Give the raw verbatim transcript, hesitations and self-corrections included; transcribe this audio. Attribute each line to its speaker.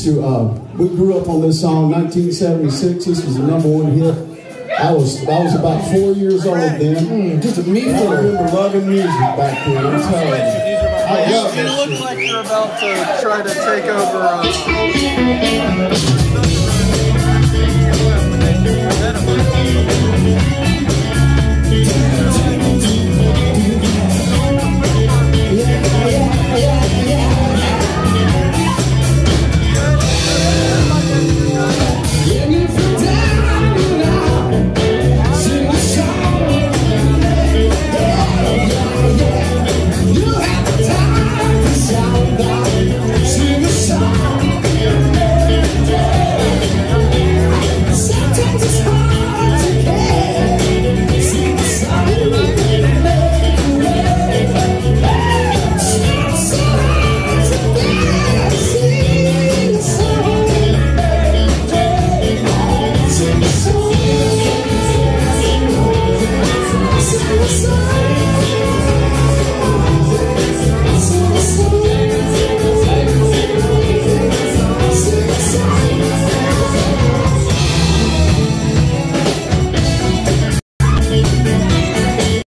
Speaker 1: to, uh, we grew up on this song, nineteen seventy-six. This was the number one hit. I was, I was about four years old then. Mm, just a me. I remember loving music back then. I'm telling you. I love
Speaker 2: You look
Speaker 1: shit.
Speaker 2: like you're about to try to take over. Uh,